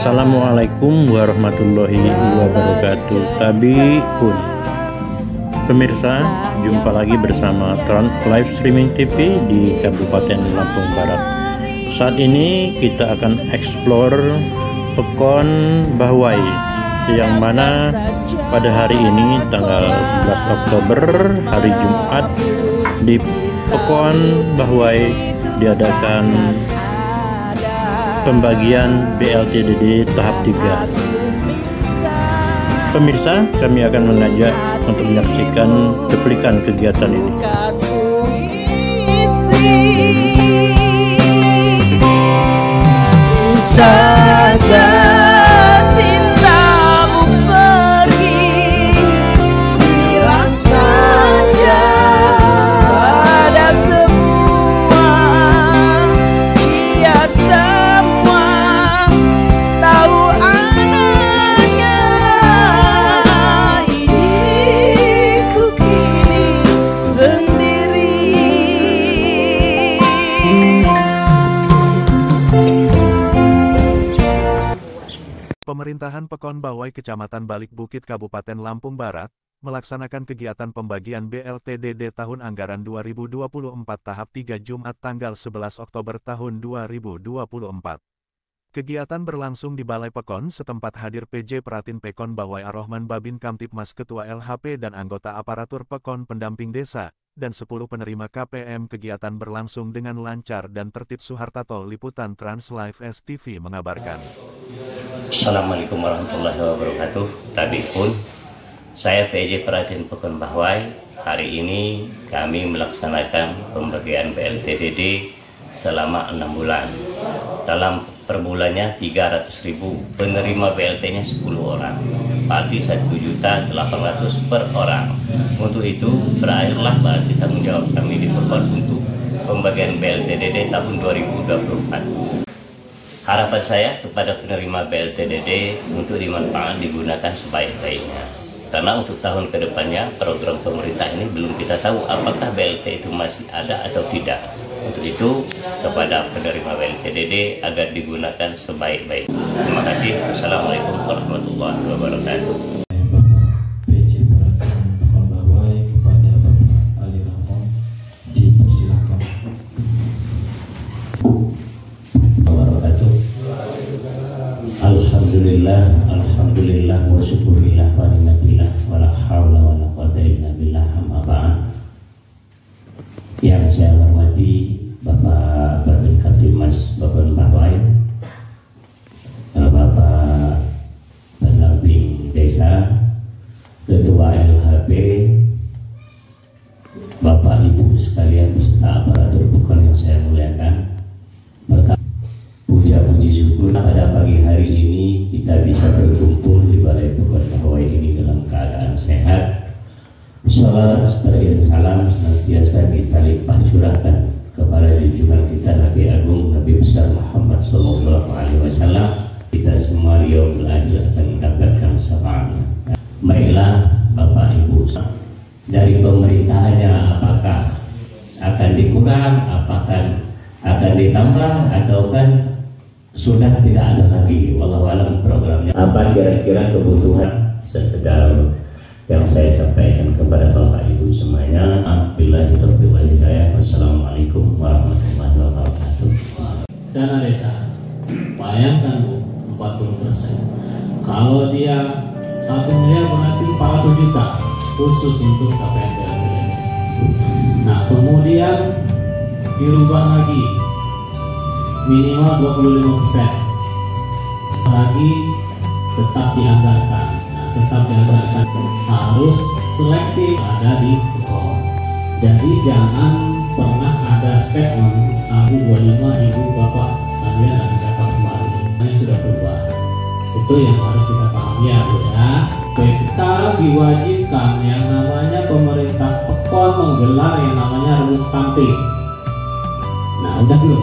Assalamualaikum warahmatullahi wabarakatuh. Tabi pun pemirsa, jumpa lagi bersama Tron Live Streaming TV di Kabupaten Lampung Barat. Saat ini kita akan explore Pekon Bahwai, yang mana pada hari ini tanggal 11 Oktober hari Jumat di Pekon Bahwai diadakan pembagian BLTDD tahap 3. Pemirsa, kami akan mengajak untuk menyaksikan cuplikan kegiatan ini. Saja cintamu pergi, bilang saja pada semua, biar semua tahu anaknya hidupku kini sendiri. Pemerintahan Pekon Bahwai Kecamatan Balik Bukit Kabupaten Lampung Barat melaksanakan kegiatan pembagian BLTDD tahun anggaran 2024 tahap 3 Jumat tanggal 11 Oktober tahun 2024. Kegiatan berlangsung di Balai Pekon setempat hadir PJ Pratin Pekon Bahwai Ar-Rahman Babin Kamtipmas Ketua LHP dan anggota aparatur Pekon pendamping desa, dan 10 penerima KPM. Kegiatan berlangsung dengan lancar dan tertib. Suhartato, Liputan Trans Live STV mengabarkan. Assalamualaikum warahmatullahi wabarakatuh. Tadi pun saya PJ Pratin Pekon Bahwai. Hari ini kami melaksanakan pembagian BLTDD selama 6 bulan. Dalam per bulannya 300.000, penerima BLT-nya 10 orang, berarti 1.800.000 per orang. Untuk itu berakhirlah berarti tanggung jawab kami di Pekon untuk pembagian BLTDD tahun 2024. Harapan saya kepada penerima BLTDD untuk dimanfaatkan digunakan sebaik-baiknya. Karena untuk tahun kedepannya program pemerintah ini belum kita tahu apakah BLT itu masih ada atau tidak. Untuk itu kepada penerima BLTDD agar digunakan sebaik-baiknya. Terima kasih. Wassalamualaikum warahmatullahi wabarakatuh. Alhamdulillah wa syukurillah wa ni'matillah wa la hawla wa la quwwata illa billah, amma ba'd. Yang saya hormati Bapak Babin Kamtipmas Pekon Bahwai, Bapak pendamping desa, Ketua LHP, Bapak Ibu sekalian beserta aparatur Pekon yang saya muliakan. Puja-puji syukur pada pagi hari ini kita bisa berkumpul di Balai Pekon Bahwai ini dalam keadaan sehat. Salam serta salam senantiasa kita limpah curahkan kepada junjungan kita Nabi Agung Nabi besar Muhammad SAW. Kita semua yaumul akhir akan mendapatkan syafaatnya. Baiklah Bapak Ibu, dari pemerintahannya apakah akan dikurang, apakah akan ditambah, atau kan sudah tidak ada lagi? Wallahu a'lam programnya. Apa kira-kira kebutuhan sekedar yang saya sampaikan kepada Bapak Ibu semuanya. Billahi taufiq wal hidayah. Wassalamualaikum warahmatullahi wabarakatuh. Dana desa, bayangkan Bu, 40%. Kalau dia 1 miliar berarti 400 juta khusus untuk KPM BLTDD. Nah, kemudian dirubah lagi minimal 25% lagi tetap dianggarkan. Nah, tetap dianggarkan, harus selektif ada di Pekon. Jadi jangan pernah ada statement aku 25 ibu bapak sekalian ada dapat kembali. Ini sudah berubah. Itu yang harus kita pahami ya Bu ya. Oke, sekarang diwajibkan yang namanya pemerintah Pekon menggelar yang namanya rumus kantin. Nah, udah belum?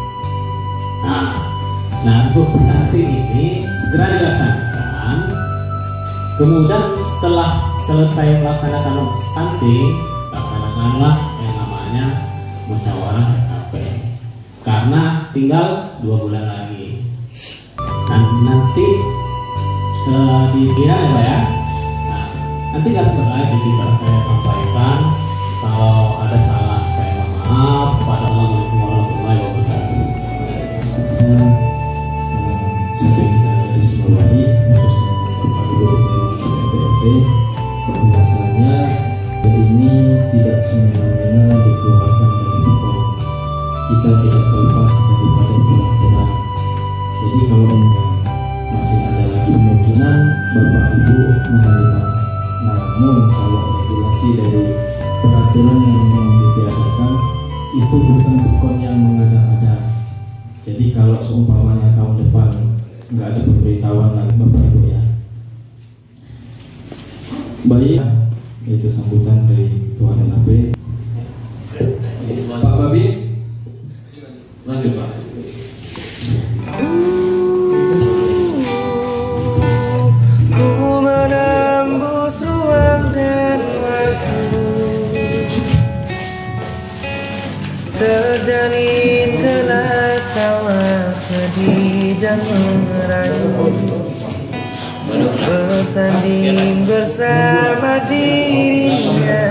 Nah, rumus kantin ini segera dilaksanakan. Kemudian setelah selesai melaksanakan rumus kantin, laksanakanlah yang namanya musyawarah RKP. Karena tinggal 2 bulan lagi. Dan nanti di dia ya Pak ya. Nah, nanti nggak sebentar lagi kita saya sampaikan. Kalau ada salah saya mohon maaf. Wassalamualaikum warahmatullahi wabarakatuh. Sampai kita garis bawahi khususnya Bapak Ibu PLT bahwasanya ini tidak semena-mena dikeluarkan dari pokok. Kita tidak terlepas daripada peraturan. Jadi kalau masih ada lagi kemungkinan Bapak Ibu menerima. Namun kalau regulasi dari peraturan yang memang ditiadakan itu bukan pokok yang mengada-ada. Jadi kalau seumpamanya tahun depan nggak ada pemberitahuan lagi Bapak Ibu ya. Baik, itu sambutan dari Ketua LHP. Pak Babi, lanjut Pak. Ku menembus ruang dan waktu, terjalin kelak tawa sedih dan merayu, bersanding bersama dirinya.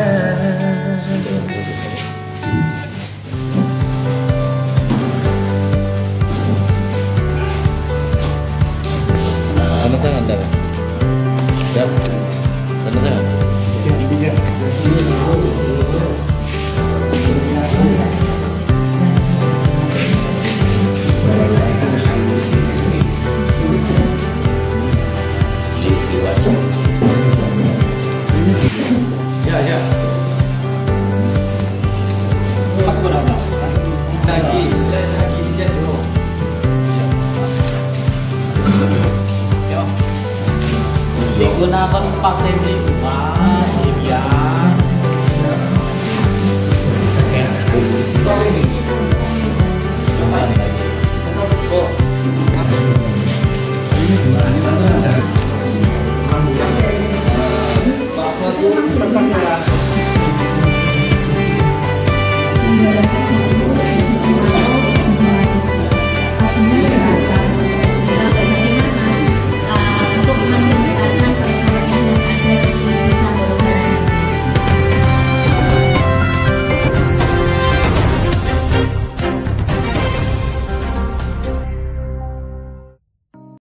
Tanda tangan dah. Siap. Tanda tangan. Ya. Pas berapa? Lagi dikit dulu. Ya. Digunakan pakai itu Pak, ya.